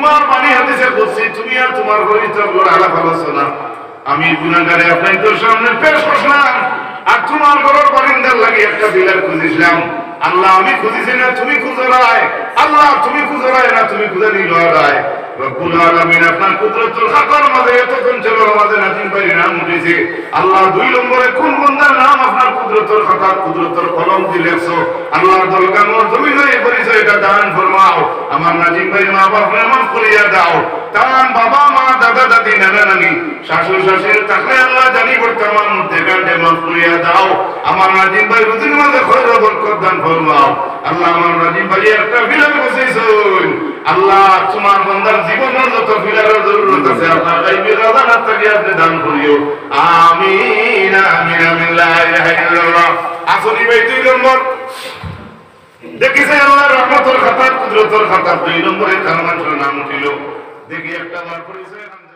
তোমার বাণী হাদিসে বলছি, তুমি আর তোমার পবিত্র আলাপ আলোচনা আমি গুনাহগারে আপনার তোর সামনে পেশ করলাম, আর তোমার ঘরের বারিন্দার লাগি একটা বিলার খুঁজেছিলাম। আল্লাহ আমি খুঁজেছি না, তুমি খুঁজো রায়। আল্লাহ তুমি খুঁজো রায় না, তুমি খুঁজে নিল রায়। রব্বুল আলামিন আপনার কুদরতুল খাতার মাঝে এতক্ষণ ছিল আমাদের নাজিম ভাই নাম উঠেছে। আল্লাহ 2 নম্বরে কোন বান্দার নাম আপনার কুদরতুল খাতার কুদরতুল কলম দিলেছো। আল্লাহর দরকার মোর জমিনে এই পরিচয়টা দান ফরমাও। আমার নাজিম ভাই মা বাপরে মাফ করিয়া দাও। তার বাবা মা দাদা দাদি নানা নানি শাশুড় শাশুড়ি থাকলে আল্লাহ জানি বর্তমান মধ্যে গান্ডে মাফ করিয়া দাও। আমার নাজিম ভাই রুজির মাঝে খৈর বরকত দান ফরমাও। আল্লাহ আমার নাজিম ভাই একটা বিলার বসাইছুন। আল্লাহ তোমার বান্দার জীবনের যত বিলারের জরুরত আছে আল্লাহ গায়বী রাজানাত থেকে আপনি দান করিও। আমিন আমিন আমিন লা ইলাহা ইল্লাল্লাহ। আসনি ভাই 2 নম্বর দেখিছে আল্লাহর রহমতের খাতা কুদরতের খাতা 2 নম্বরে কার মানুষের নাম উঠিল। দেখি একটা বার পরিচয়